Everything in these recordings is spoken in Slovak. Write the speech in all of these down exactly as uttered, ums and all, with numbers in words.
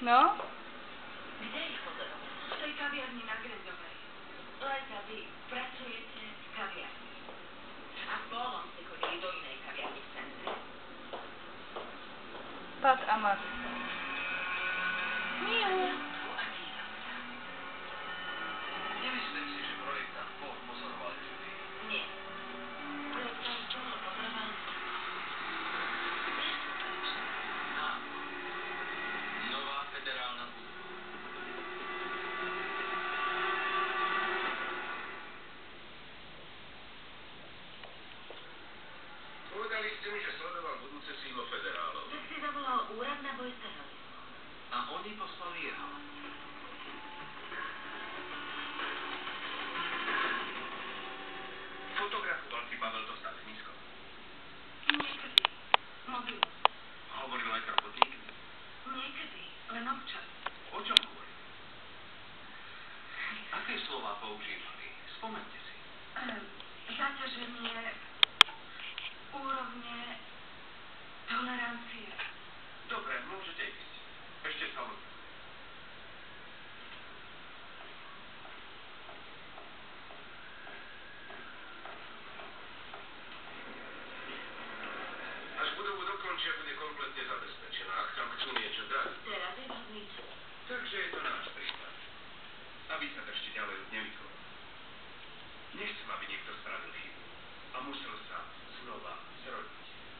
No? Kde ich potom? V tej kaviarni na Grendovej. Leta, vy pracujete v kaviarni. A s Paulom ste chodili do inej kaviarni v centre. Pat a mat. Miu. Tu a dívam sa. Nemyslím si, že projektant Paul pozoroval ľudí. Nie. Projektant Paul pozoroval ľudí. Na nová federálna budova. Povedali ste mi, že sledoval budúce sídlo federálov. Tak si zavolal úrad na boj s terorizmom. A oni poslali jeho. Fotografoval si Pavel to stanovisko. Niekedy. Mobilom. Hovoril aj s robotníkmi. Niekedy. Len občas. O čom hovoril? Aké slová používali? Spomente si. Ehm, zaťaženie, úrovne, tolerancie. Dobre, môžete ísť. Ešte sa ľudí. Až budovu dokončia, bude kompletne zabezpečená. Ak tam chcú niečo dať. Teraz je vhodný čas. Takže je to náš prípad. A vy sa držte ďalej od nevýchodu. Nechcem, aby niekto spravil chybu. A musel sa znova zrodiť.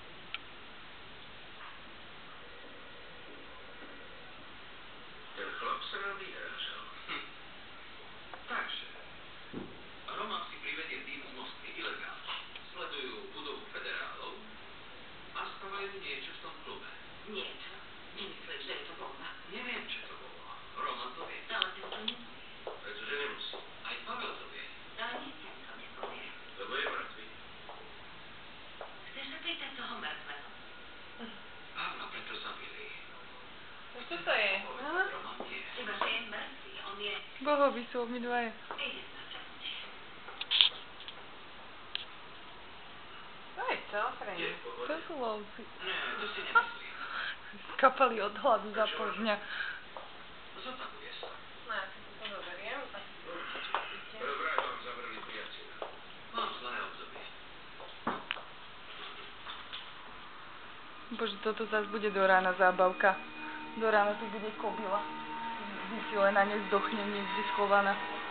Ten chlap sa nám vyhrážal. Hm. Takže, Roman si privedie tým z Moskvy ilegálne. Sledujú budovu federálov a stavajú niečo v tom klube. Niečo. Nemyslíš, že je to bomba? Neviem, čo to bolo. Roman to vie. Ale ten to nemusí. Pretože nemusí. Aj Pavel to vie. Ale nie ten to nepovie. Lebo je mŕtvý. Chceš sa pýtať toho mŕtvého? Pavla preto zabili. Čo to je? Povedal Roman nie. Iba, že je mŕtvý. On je... Bohovi sú obidvaja. Ide zaťahnuť. To je čo? Je v pohode. To sú lovci. Nie, to si nemyslím. Skapali od hladu za pol dňa. Zotavuje sa. No ja si to zoberiem. Vraj vám zavreli priateľa. Mám zlé obdobie. Bože, toto zase bude do rána zábavka. Do rána tu bude kobila. Vysilená, nezdochne niekde schovaná.